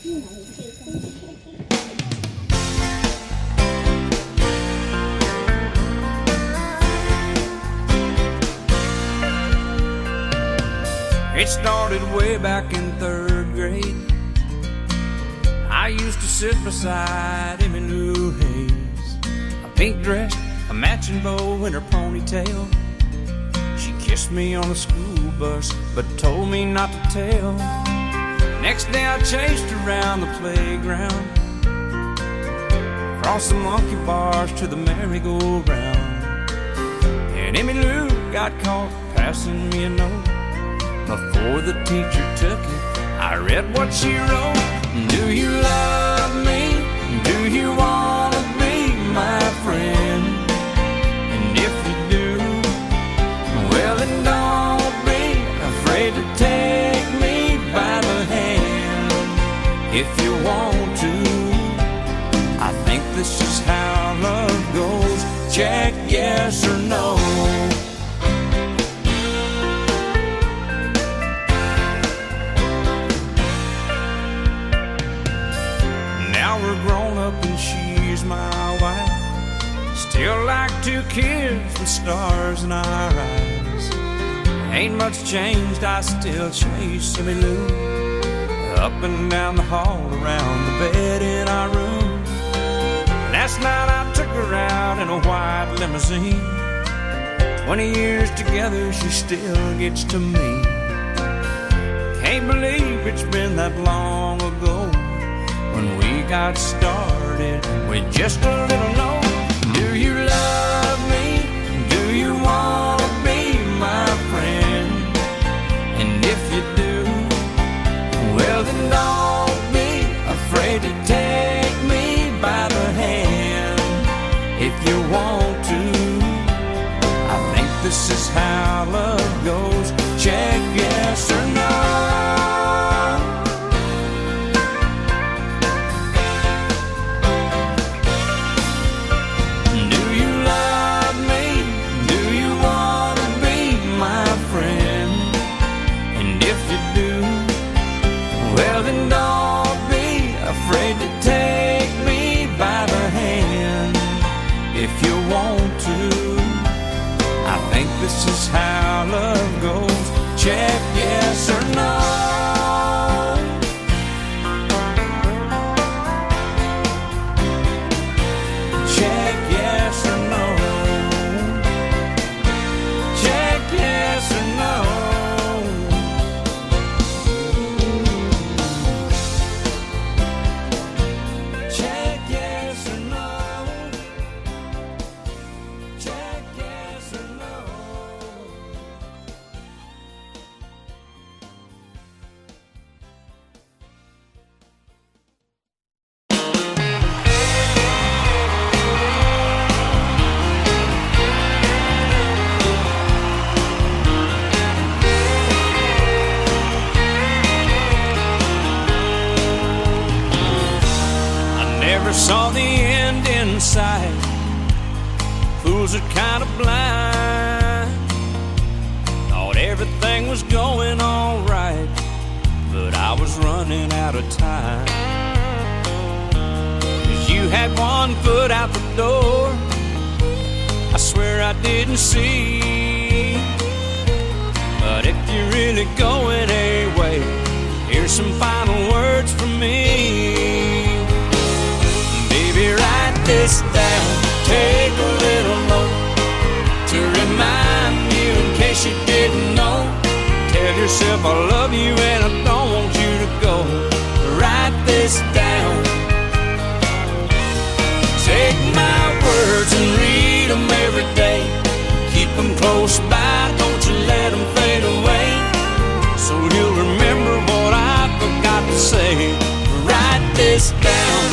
It started way back in 3rd grade. I used to sit beside Emmylou Hayes, a pink dress, a matching bow in her ponytail. She kissed me on the school bus, but told me not to tell. Next day I chased her around the playground, across the monkey bars to the merry-go-round. And Emmylou got caught passing me a note. Before the teacher took it, I read what she wrote. Do you love me? Do you want to be my friend? And if you do, well then don't be afraid to take me by the hand. If you want to, I think this is how love goes. Check yes or no. We're grown up and she's my wife. Still like 2 kids with stars in our eyes. Ain't much changed, I still chase Emmylou up and down the hall, around the bed in our room. Last night I took her out in a white limousine. 20 years together, she still gets to me. Can't believe it's been that long ago when we got started with just a little note. Do you love me? Do you want to be my friend? And if you do, well then don't be afraid to take me by the hand. If you want to, I think this is how love goes. Check yes or no. This is how love goes. Check yes or no. Check yes or no. Check yes or no. Check yes or no. Check yes or no. Saw the end in sight. Fools are kind of blind. Thought everything was going all right, but I was running out of time. 'Cause you had one foot out the door, I swear I didn't see. But if you're really going away, here's some final words from me. Write this down, take a little note to remind you in case you didn't know. Tell yourself I love you and I don't want you to go. Write this down. Take my words and read them every day. Keep them close by, don't you let them fade away. So you'll remember what I forgot to say. Write this down.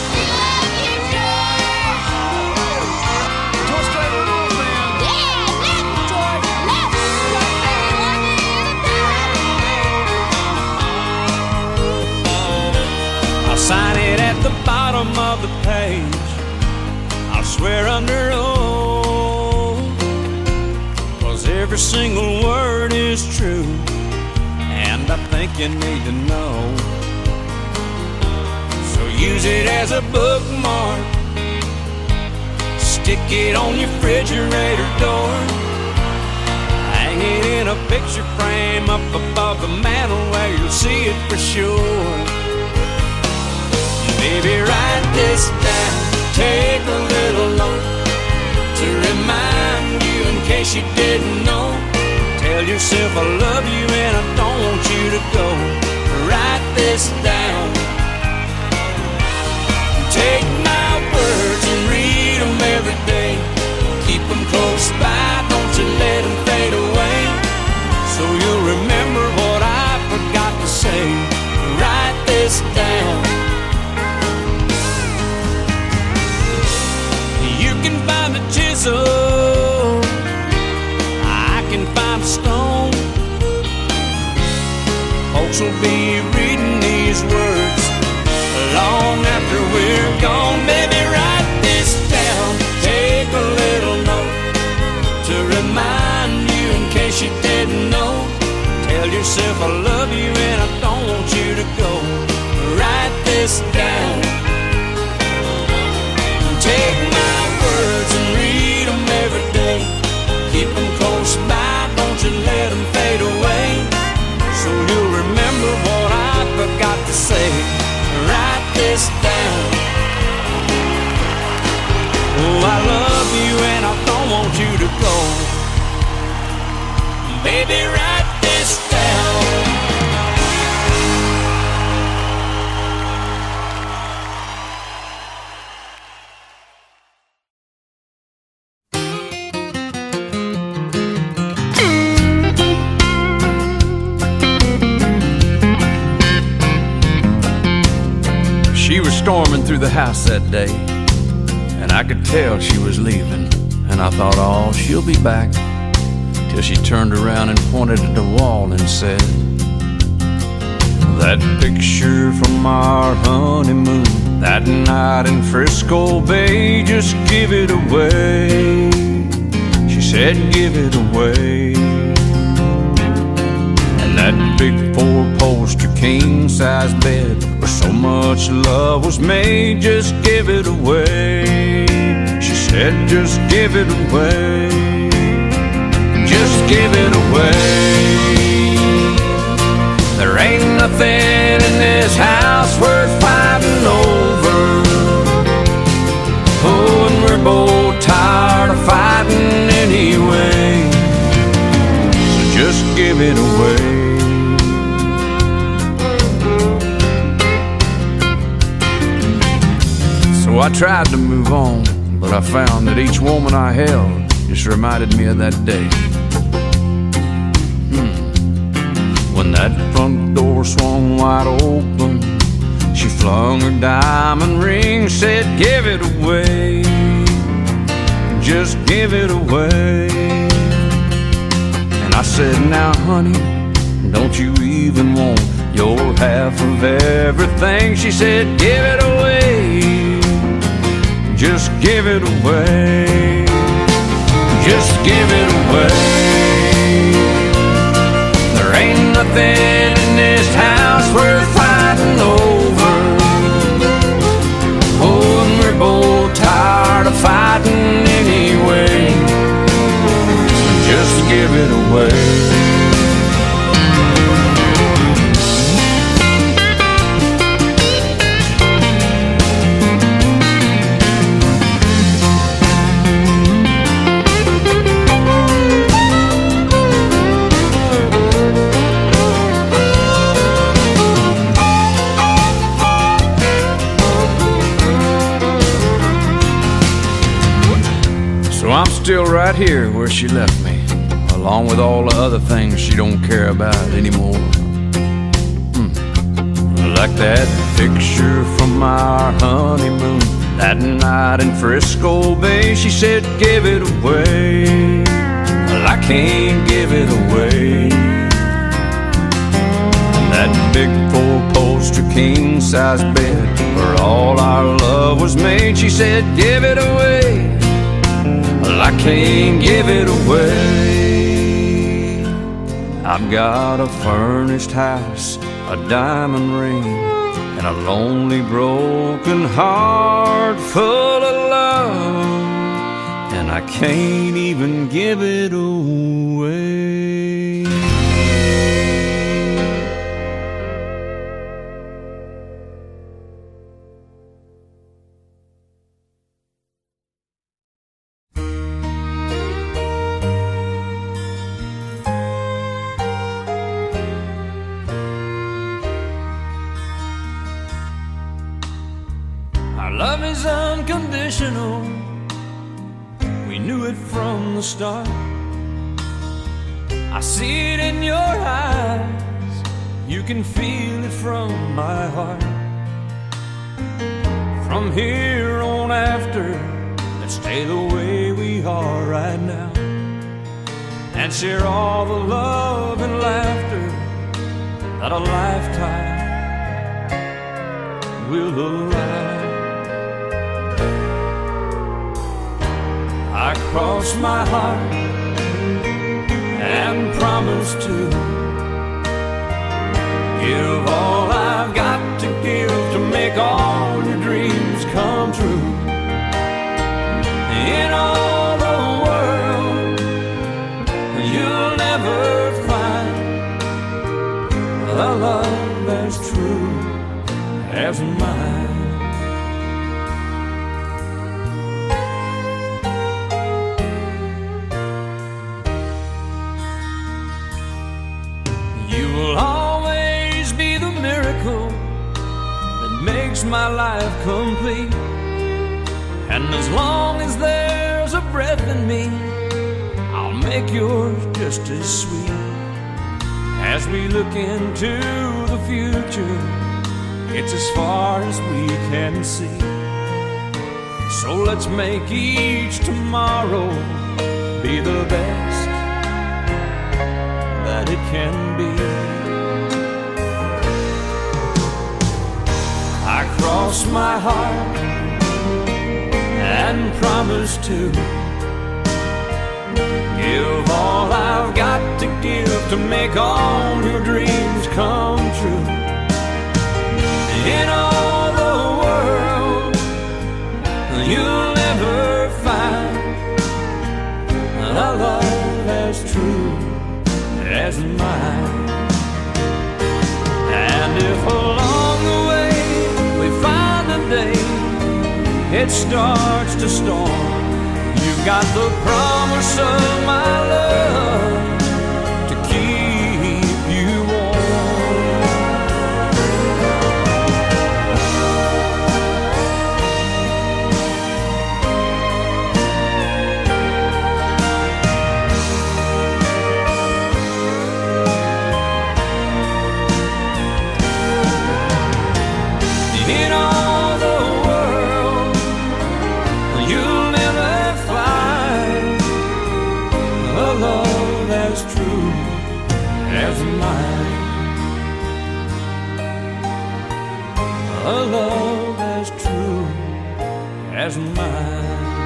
Sign it at the bottom of the page. I'll swear under oath, 'cause every single word is true, and I think you need to know. use it as a bookmark. Stick it on your refrigerator door. Hang it in a picture frame up above the mantel where you'll see it for sure. Baby, write this down, take a little note to remind you in case you didn't know. Tell yourself I love you and I don't want you to go. Write this down. Take my words and read them every day. Keep them close by, don't you let them fade away. So you'll remember what I forgot to say. Write this down. You can find a chisel, I can find a stone. Folks will be reading these words long after we're gone. Baby, write this down, take a little note to remind you in case you didn't know. Tell yourself I love you and I don't want you to go. Write this down. Take my words and read them every day. Keep them close by, don't you let them fade away. So you'll remember what I forgot to say. Write this down. Oh, I love you and I don't want you to go. Baby, write this down. She was storming through the house that day, and I could tell she was leaving. And I thought, oh, she'll be back. Till she turned around and pointed at the wall and said, that picture from our honeymoon, that night in Frisco Bay, just give it away. She said, give it away. And that big four-poster king-size bed where so much love was made, just give it away. She said, just give it away. Just give it away. There ain't nothing in this house worth fighting over. Oh, and we're both tired of fighting anyway. So just give it away. So I tried to move on, but I found that each woman I held just reminded me of that day. When that front door swung wide open, she flung her diamond ring, said, give it away. Just give it away. And I said, now honey, don't you even want your half of everything? She said, give it away. Just give it away. Just give it away. There ain't nothing in this house worth fighting over. Oh, and we're both tired of fighting anyway. So just give it away. So I'm still right here where she left me, along with all the other things she don't care about anymore. Like that picture from our honeymoon, that night in Frisco Bay. She said, give it away. Well, I can't give it away. And that big four-poster king-size bed where all our love was made, she said, give it away. Well, I can't give it away. I've got a furnished house, a diamond ring, and and a lonely, broken heart full of love, and I can't even give it away. Love is unconditional. We knew it from the start. I see it in your eyes. You can feel it from my heart. From here on after, let's stay the way we are right now, and share all the love and laughter that a lifetime will allow. I cross my heart and promise to give all I've got to give to make all your dreams come true. In all the world, you'll never find a love as true as mine. My life complete, and as long as there's a breath in me, I'll make yours just as sweet. As we look into the future, it's as far as we can see. So let's make each tomorrow be the best that it can be. I cross my heart and promise to give all I've got to give to make all your dreams come true. In all the world, you'll never find a love as true as mine. And if along the way it starts to storm, you've got the promise of my love to keep you in all the world, you'll never find a love as true as mine. A love as true as mine.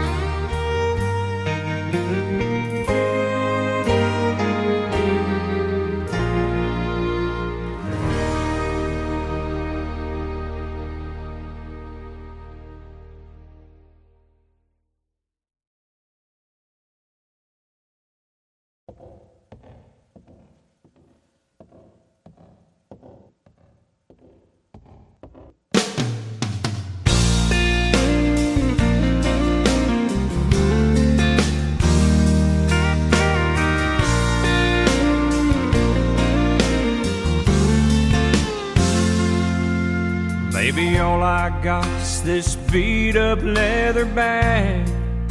Baby, all I got's this beat-up leather bag,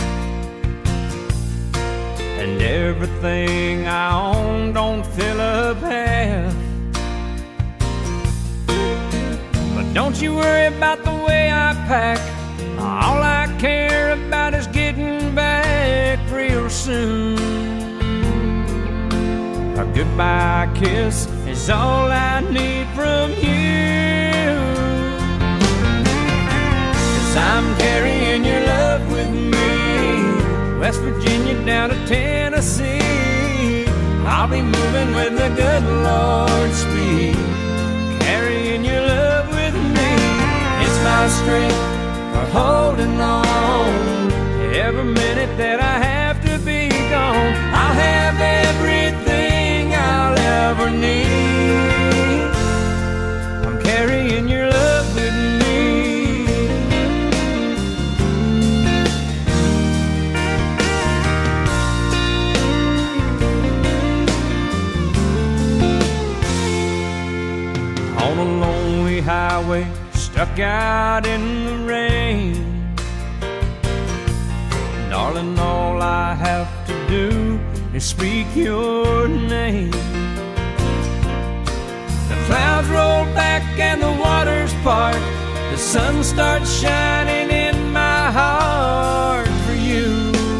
and everything I own don't fill up half. But don't you worry about the way I pack. All I care about is getting back real soon. A goodbye kiss is all I need from you. I'm carrying your love with me, West Virginia down to Tennessee. I'll be moving with the good Lord's speed, carrying your love with me. my strength for holding on. Every minute that I have to be gone, I'll have everything I'll ever need. I'm carrying your love with me. On a lonely highway, stuck out in the rain. Darling, all I have to do is speak your name. The clouds roll back and the waters part. The sun starts shining in my heart for you.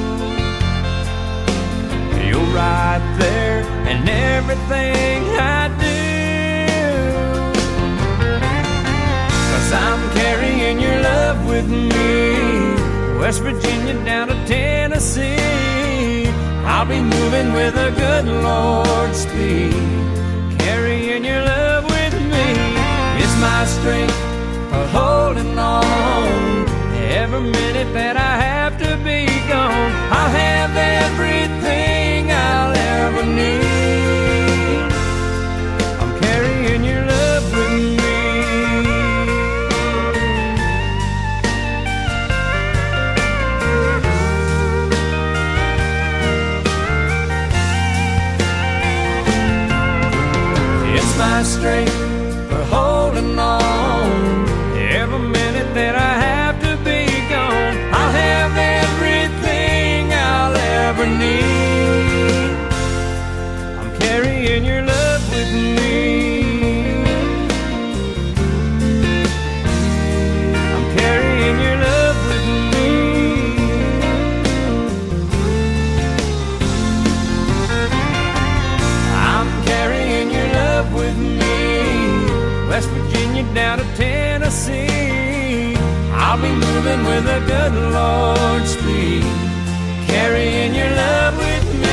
You're right there in everything I do. 'Cause I'm carrying your love with me. West Virginia down to Tennessee, I'll be moving with a good Lord's speed. Carrying your love with me is my strength for holding on. Every minute that I have to be gone, I'll have everything I'll ever need. I'm carrying your love with me. My strength for holding on. Every minute that I have to be gone, I'll have everything I'll ever need. I'm carrying your love with me. I'm carrying your love with me. I'm carrying your love with me. West Virginia down to Tennessee, I'll be moving with a good Lord's speed. Carrying your love with me.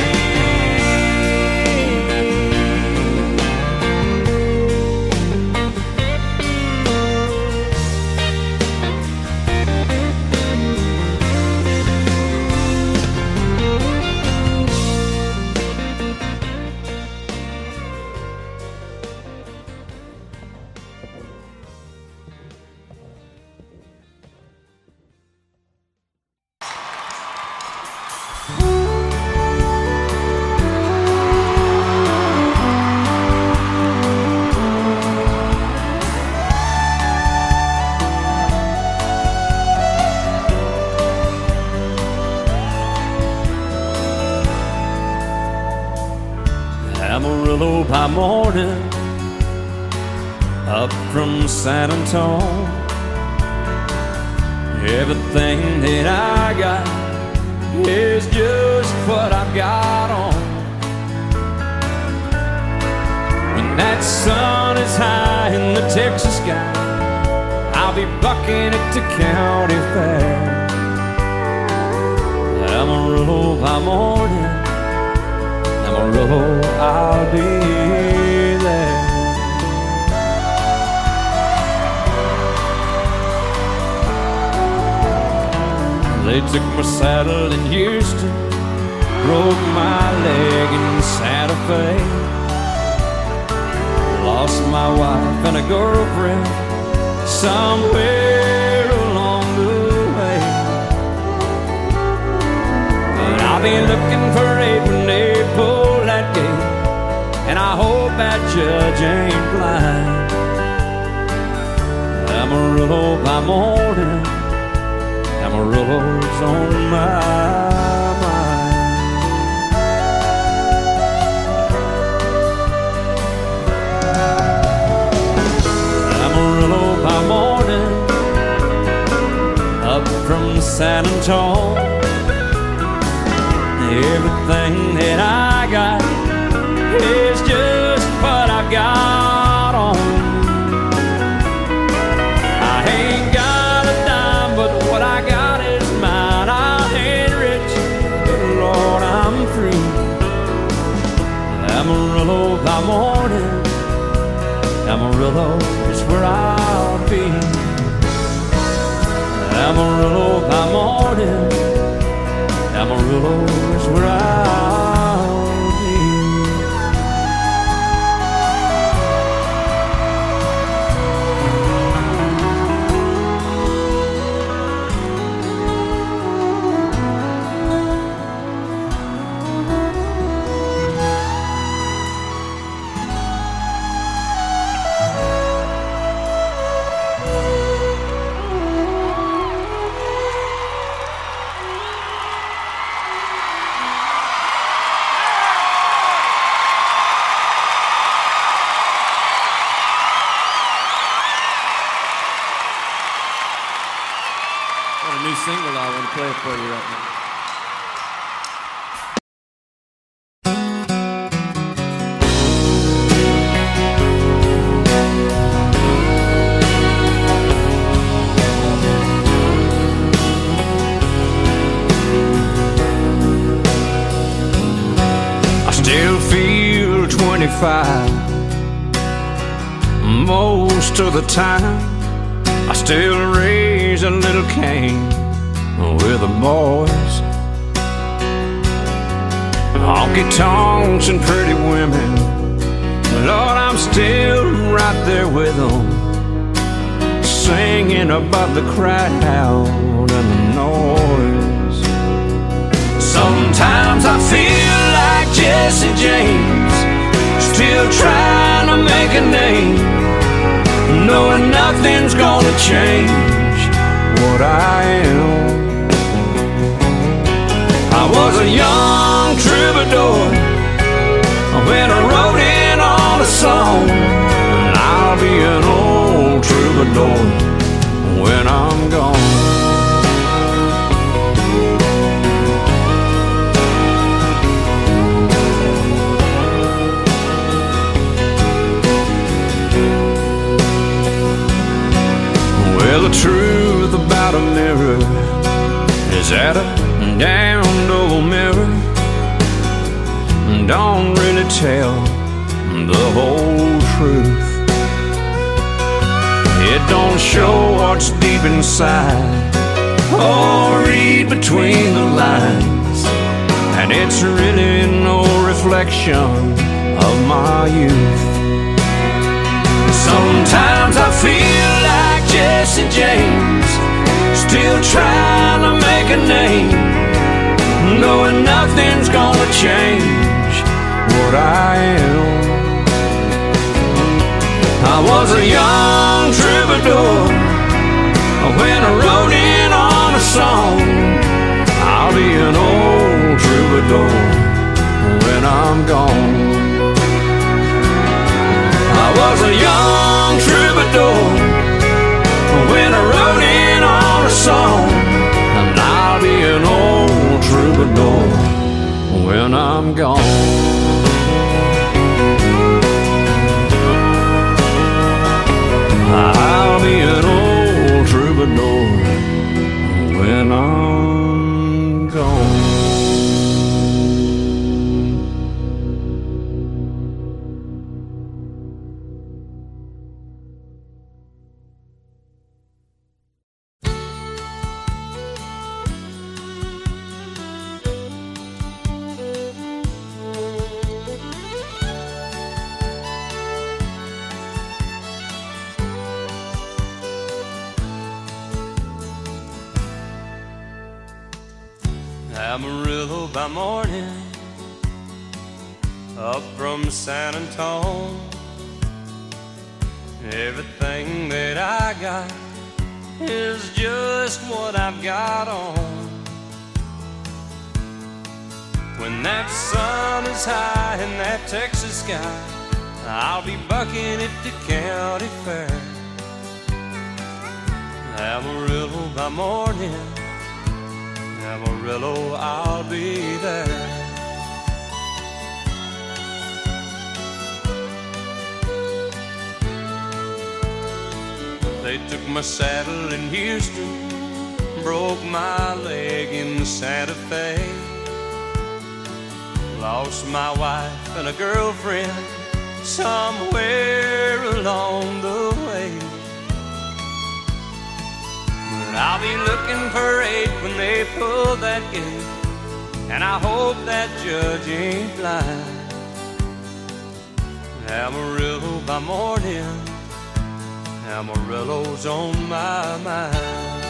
Amarillo by morning, up from San Antonio. Everything that I got is just what I've got on. When that sun is high in the Texas sky, I'll be bucking at the county fair. Amarillo by morning, Amarillo, I'll be there. They took my saddle in Houston, broke my leg in Santa Fe, lost my wife and a girlfriend somewhere along the way. But I'll be looking for Abe when they pull that gate, and I hope that judge ain't blind. Amarillo by morning, Amarillo's on my mind. Amarillo by morning, up from San Antonio. Everything that I got is just what I've got on. I ain't got a dime, but what I got is mine. I ain't rich, but Lord, I'm free. Amarillo by morning, Amarillo is where I'll be. Amarillo by morning, Amarillo is where I'll be. Got a new single I want to play for you right now. I still feel 25 most of the time. I still raise a little Cain with the boys. Honky tonks and pretty women, Lord, I'm still right there with them, singing above the crowd and the noise. Sometimes I feel like Jesse James, still trying to make a name, knowing nothing's gonna change what I am. I was a young troubadour when I wrote in on a song, and I'll be an old troubadour when I'm gone. Well, the truth about a mirror is that a damned old mirror don't really tell the whole truth. It don't show what's deep inside or read between the lines, and it's really no reflection of my youth. Sometimes I feel like Jesse James, still trying to make a name, knowing nothing's gonna change what I am. I was a young troubadour when I wrote in on a song. I'll be an old troubadour when I'm gone. I was a young troubadour when I wrote in on a song, and I'll be an old troubadour when I'm gone. I'll be an old troubadour when I'm gone. Amarillo by morning, up from San Antone. Everything that I got is just what I've got on. When that sun is high in that Texas sky, I'll be bucking at the county fair. Amarillo by morning, Amarillo, I'll be there. They took my saddle in Houston, broke my leg in Santa Fe, lost my wife and a girlfriend somewhere along the way. But I'll be looking for 8 when they pull that gate, and I hope that judge ain't blind. Amarillo by morning, Amarillo's on my mind.